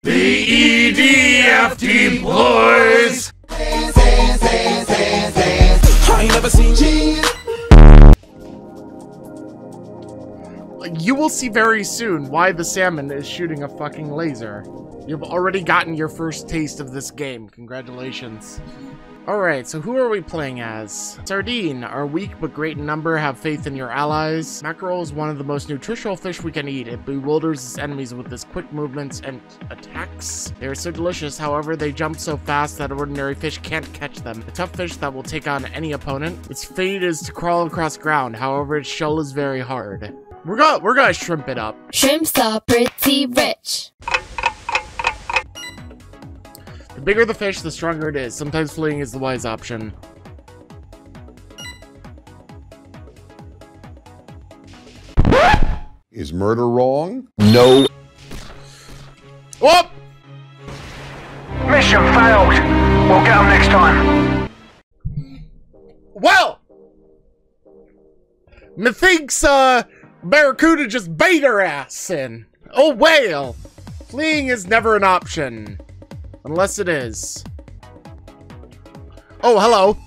The EDFT boys! I ain't never seen you. You will see very soon why the salmon is shooting a fucking laser. You've already gotten your first taste of this game. Congratulations. Alright, so who are we playing as? Sardine are weak but great in number, have faith in your allies. Mackerel is one of the most nutritional fish we can eat. It bewilders its enemies with its quick movements and attacks. They are so delicious, however, they jump so fast that ordinary fish can't catch them. A tough fish that will take on any opponent. Its fate is to crawl across ground, however, its shell is very hard. We're gonna shrimp it up. Shrimps are pretty rich. The bigger the fish, the stronger it is. Sometimes fleeing is the wise option. Is murder wrong? No. Whoop! Mission failed. We'll get them next time. Well! Methinks, Barracuda just bait her ass in. Oh, whale! Fleeing is never an option. Unless it is. Oh, hello.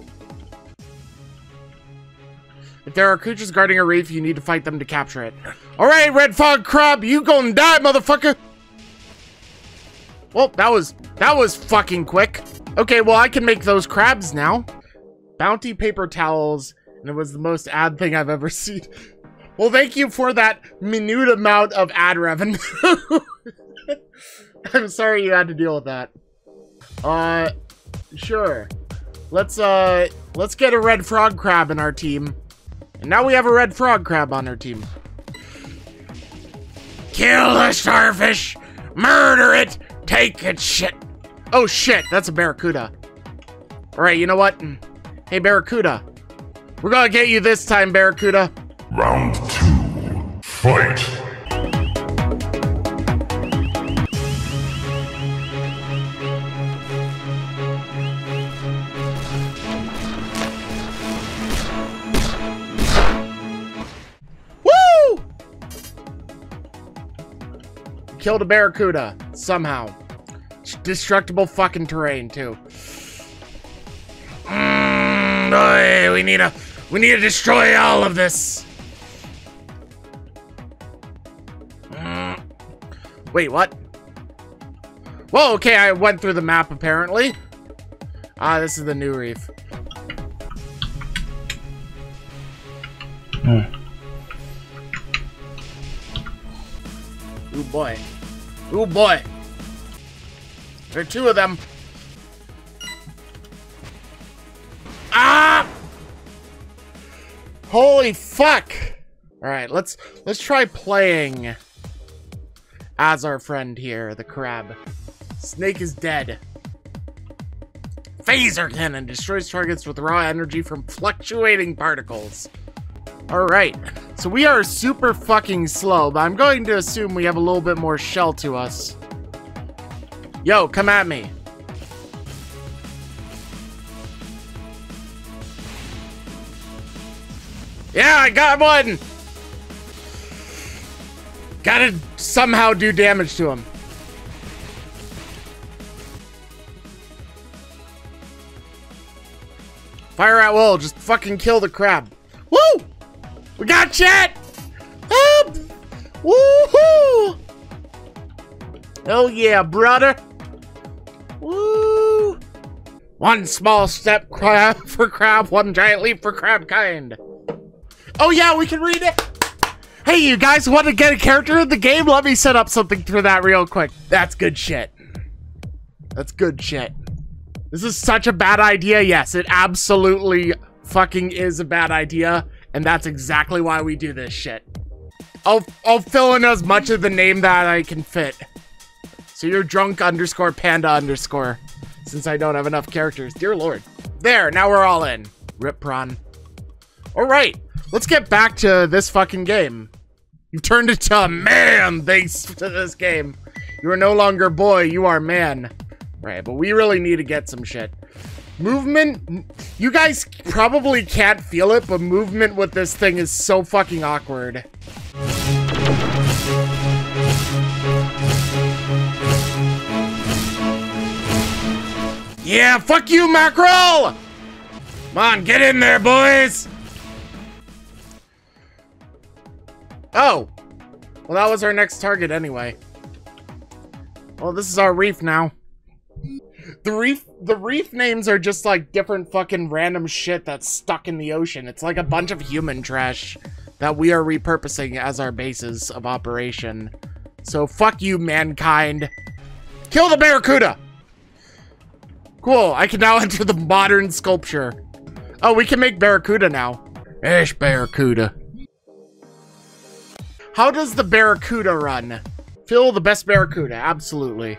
If there are creatures guarding a reef, you need to fight them to capture it. Alright, red fog crab, you gonna die, motherfucker! Well, that was fucking quick. Okay, well, I can make those crabs now. Bounty paper towels, and it was the most ad thing I've ever seen. Well, thank you for that minute amount of ad revenue. I'm sorry you had to deal with that. Sure. Let's get a red frog crab in our team. And now we have a red frog crab on our team. Kill the starfish! Murder it! Take its shit! Oh shit, that's a barracuda. Alright, you know what? Hey, barracuda. We're gonna get you this time, barracuda. Round 2. Fight! Killed a barracuda somehow. Destructible fucking terrain too. Boy, we need to destroy all of this. Wait, what? Whoa, okay, I went through the map apparently. Ah, this is the new reef. Ooh boy. Ooh boy. There are two of them. Ah! Holy fuck! Alright, let's try playing as our friend here, the crab. Snake is dead. Phaser cannon destroys targets with raw energy from fluctuating particles. Alright, so we are super fucking slow, but I'm going to assume we have a little bit more shell to us. Yo, come at me. Yeah, I got one! Gotta somehow do damage to him. Fire at will, just fucking kill the crab. Woo! We got shit! Up! Woohoo! Oh yeah, brother! Woo! One small step for crab, one giant leap for crab kind. Oh yeah, we can read it! Hey, you guys want to get a character in the game? Let me set up something for that real quick. That's good shit. That's good shit. This is such a bad idea. Yes, it absolutely fucking is a bad idea. And that's exactly why we do this shit. I'll fill in as much of the name that I can fit. So you're drunk _ panda _ since I don't have enough characters. Dear Lord. There, now we're all in. Rip prawn. Alright, let's get back to this fucking game. You've turned into a man thanks to this game. You are no longer boy, you are man. Right, but we really need to get some shit. Movement, you guys probably can't feel it, but movement with this thing is so fucking awkward. Yeah, fuck you, mackerel! Come on, get in there, boys! Oh. Well, that was our next target anyway. Well, this is our reef now. The reef names are just like different fucking random shit that's stuck in the ocean. It's like a bunch of human trash that we are repurposing as our bases of operation. So fuck you, mankind. Kill the barracuda! Cool, I can now enter the modern sculpture. Oh, we can make barracuda now. Ish, barracuda. How does the barracuda run? Phil, the best barracuda, absolutely.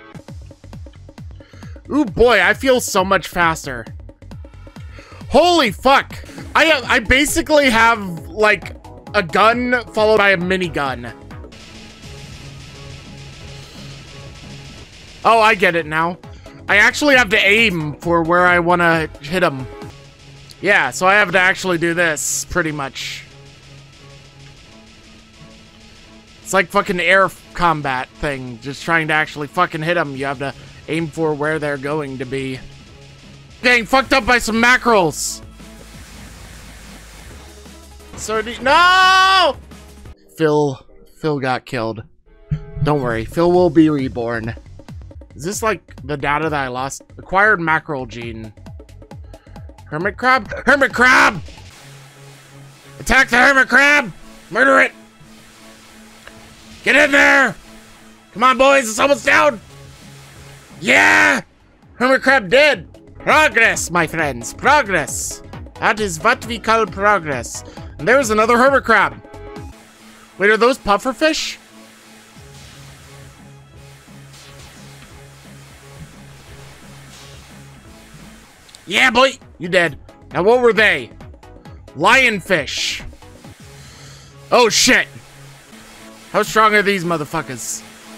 Ooh boy, I feel so much faster. Holy fuck! I basically have like a gun followed by a minigun. Oh, I get it now. I actually have to aim for where I want to hit them. Yeah, so I have to actually do this, pretty much. It's like fucking air combat thing, just trying to actually fucking hit them. You have to aim for where they're going to be. Getting fucked up by some mackerels. No! Phil got killed. Don't worry, Phil will be reborn. Is this like the data that I lost? Acquired mackerel gene. Hermit crab? Hermit crab! Attack the hermit crab! Murder it! Get in there! Come on, boys, it's almost down! Yeah! Hermit crab dead! Progress, my friends, progress! That is what we call progress. And there's another hermit crab. Wait, are those pufferfish? Yeah, boy! You dead. Now, what were they? Lionfish. Oh, shit! How strong are these motherfuckers?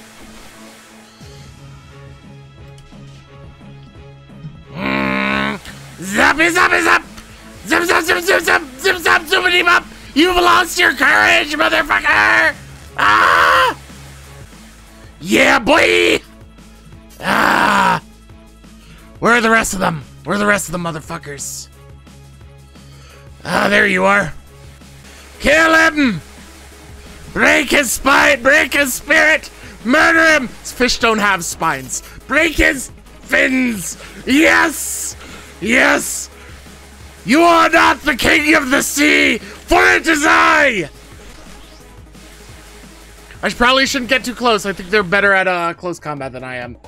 Zappy, zappy, zap! Zip, zap, zip, zip, zip, zip, zap, zoomity bop! You've lost your courage, motherfucker! Ah! Yeah, boy! Ah! Where are the rest of them? Where are the rest of the motherfuckers? Ah, there you are. Kill him! Break his spine! Break his spirit! Murder him! Fish don't have spines. Break his fins! Yes! Yes! You are not the king of the sea, for it is I! I probably shouldn't get too close. I think they're better at close combat than I am.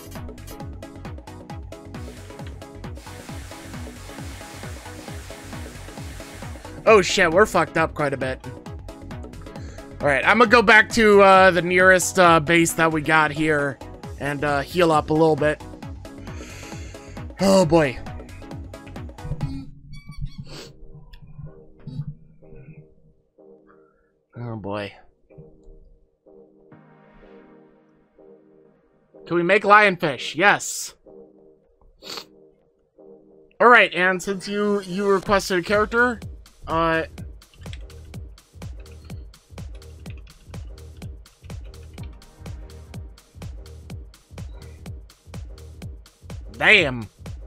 Oh shit, we're fucked up quite a bit. Alright, I'm gonna go back to the nearest base that we got here and heal up a little bit. Oh boy. Oh boy. Can we make lionfish? Yes. Alright, and since you requested a character, damn.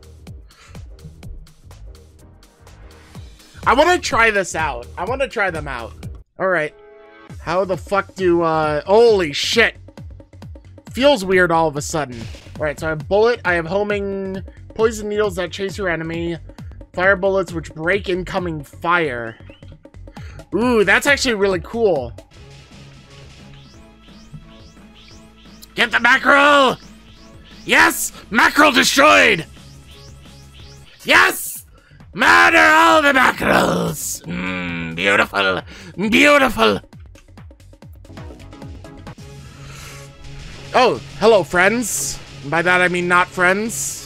I want to try this out. I want to try them out. Alright. How the fuck do, holy shit. Feels weird all of a sudden. Alright, so I have bullet, I have homing, poison needles that chase your enemy, fire bullets which break incoming fire. Ooh, that's actually really cool. Get the mackerel! Yes! Mackerel destroyed! Yes! Murder all the mackerels! Beautiful! Beautiful! Oh, hello, friends. And by that I mean not friends.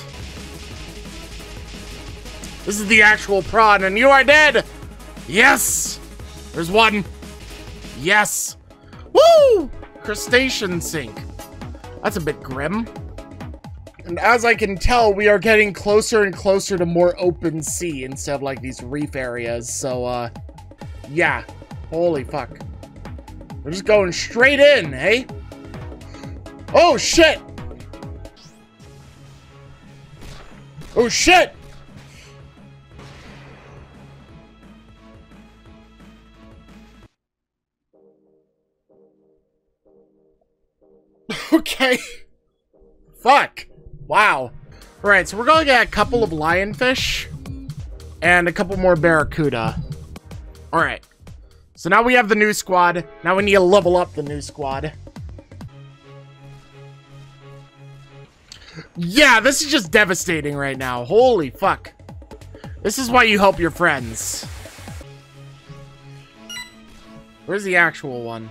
This is the actual prawn, and you are dead! Yes! There's one. Yes! Woo! Crustacean sink. That's a bit grim. And as I can tell, we are getting closer and closer to more open sea instead of like these reef areas. So, yeah. Holy fuck. We're just going straight in, hey? Oh, shit! Oh shit! Okay. Fuck. Wow. Alright, so we're gonna get a couple of lionfish and a couple more barracuda. Alright. So now we have the new squad. Now we need to level up the new squad. Yeah, this is just devastating right now. Holy fuck. This is why you help your friends. Where's the actual one?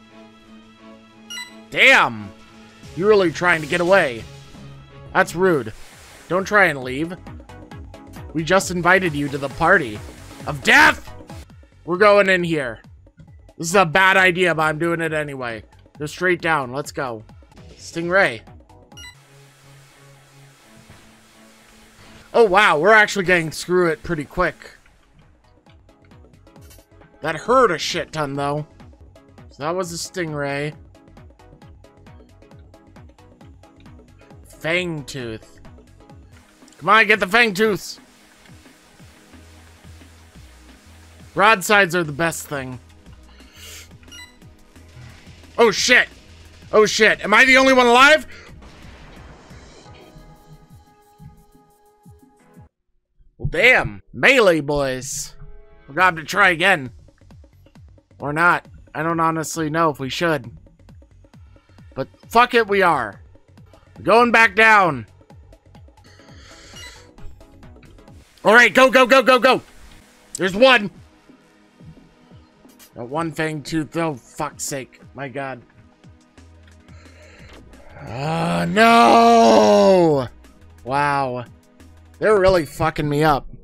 Damn! You're really trying to get away. That's rude. Don't try and leave. We just invited you to the party of death! We're going in here. This is a bad idea, but I'm doing it anyway. Go straight down. Let's go. Stingray. Oh, wow. We're actually getting through it pretty quick. That hurt a shit ton, though. So that was a stingray. Fang tooth. Come on, get the fang tooths. Broadsides are the best thing. Oh shit! Oh shit! Am I the only one alive? Well, damn. Melee boys. We're gonna have to try again. Or not. I don't honestly know if we should. But fuck it, we are. We're going back down. Alright, go, go, go, go, go! There's one! Got one fang tooth, oh fuck's sake. My god. No! Wow. They're really fucking me up.